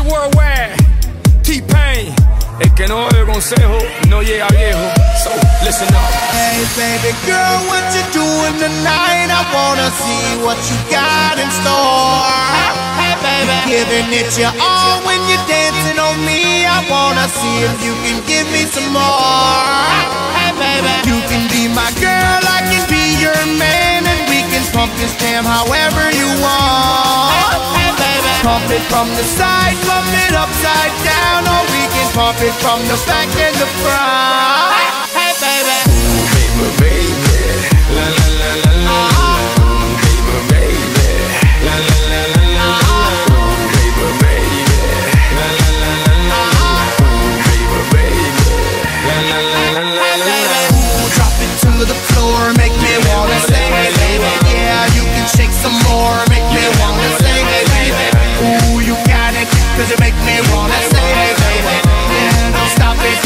Worldwide, T-Pain. El que no oye consejo no llega viejo. So listen up. Hey baby girl, what you doing tonight? I wanna see what you got in store. Hey baby, giving it your all when you're dancing on me. I wanna see if you can give me some more. Hey baby, you can be my girl, I can be your man, and we can pump this jam however you want. Hey baby, pump it from the side, pump it upside down, or we can pump it from the back and the front. Hey baby, Baby, baby, la la la la la. Baby, baby, la la la la la. Baby, baby, la la la la la. Baby, baby, la la la la la. drop it to the floor, make me wanna sing, hey baby. Yeah, you can shake some more, make me wanna sing, hey baby. Ooh, you got it, cause you make me wanna sing, hey baby. Yeah, don't stop it.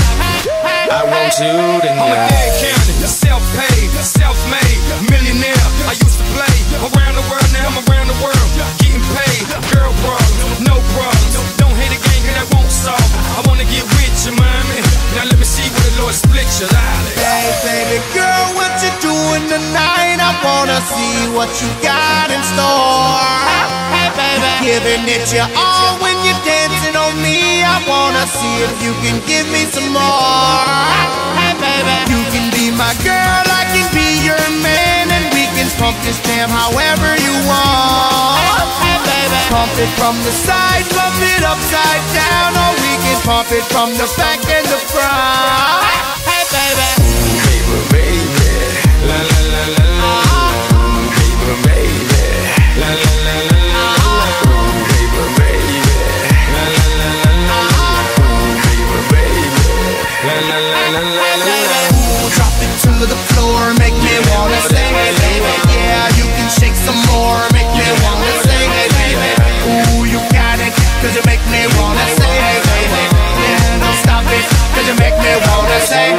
I want you tonight. Self-paid, self-made, millionaire. I used to play around the world, now I'm around the world, getting paid. Girl problems, no problems. Don't hate a gang, cause that won't solve. I wanna get with you, mommy. Now let me see where the Lord split you. Hey baby girl, what you doing tonight? I wanna see what you got in store. Hey baby, giving it your all when you're dancing on me. I wanna see if you can give me some more. Hey baby, you can be my girl, I can be your man, and we can pump this jam however you want. Hey baby, pump it from the side, pump it upside down, or we can pump it from the back and the front. Hey baby, Baby, baby, la la la la la. Baby, baby, la la la la la. Baby, baby, la la la la la. Baby, baby, la la la la la. drop it to the floor, make me wanna sing, hey baby. Yeah, you can shake some more, make me wanna sing, hey baby. Ooh, you got it, cause you make me wanna sing, hey baby. Yeah, don't stop it, cause you make me wanna sing.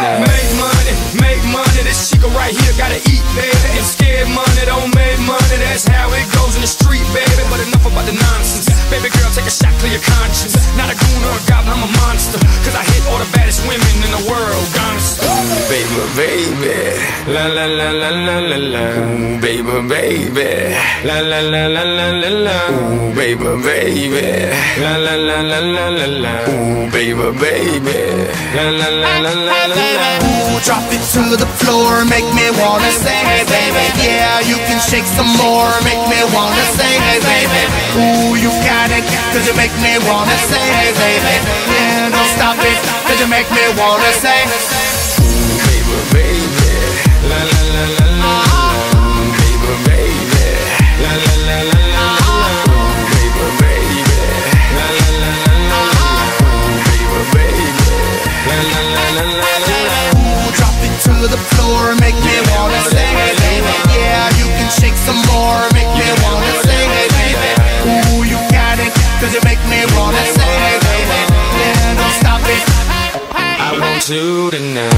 Make money, this chica right here gotta eat, baby. And scared money don't make money, that's how it goes in the street, baby. But enough about the nonsense. Baby girl, take a shot, clear your conscience. Not a goon or a goblin, I'm a monster, cause I hit all the baddest women in the world, honest. Baby, baby, la la la la la la la. Baby, baby, la la la la la la la. Baby, baby, la la la la la la la. Baby, baby, la la la la la la. Drop it to the floor, make me wanna sing, hey baby. Yeah, you can shake some more, make me wanna sing, hey baby. Ooh, you got it, cause you make me wanna sing, hey baby. Yeah, don't stop it, cause you make me wanna sing. Baby, baby, la la la la la. Baby, baby, la la la la la. Baby, baby, la la la la la. Baby, baby, la la la la la. Drop it to the floor, make me wanna sing, hey baby. Yeah, you can shake some more, make me wanna sing, hey baby. Ooh, you got it, cause you make me wanna sing, hey baby. Yeah, don't stop it. I want you tonight.